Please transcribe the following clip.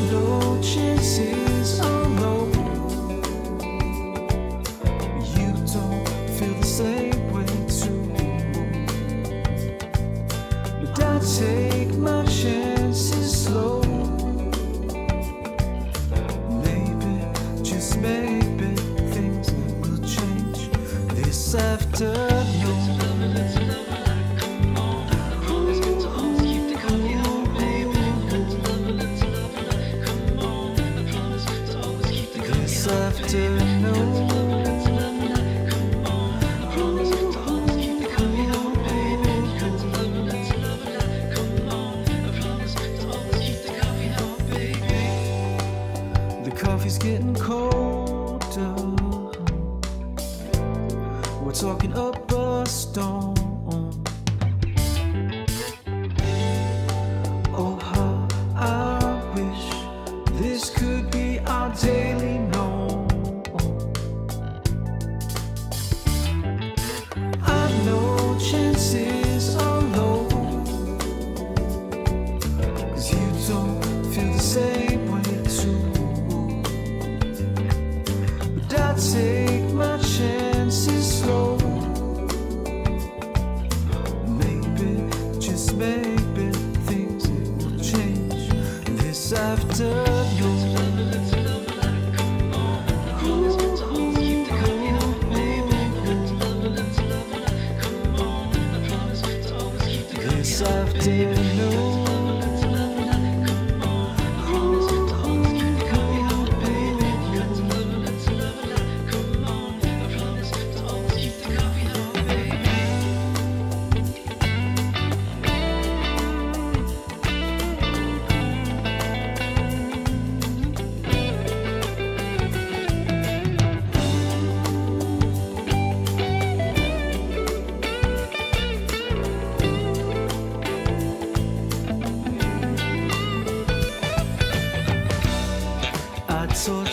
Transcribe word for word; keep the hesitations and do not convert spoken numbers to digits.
know chances are low. You don't feel the same way too, but I take my chances slow. Maybe, just maybe, things will change this afternoon. This afternoon. The coffee's getting colder. We're talking up a storm. Oh, how I wish this could be our daily norm. I know chances are low, 'cause you don't feel the same way too, but I take my chances slow. Maybe, just maybe, things will change this afternoon. This afternoon. I told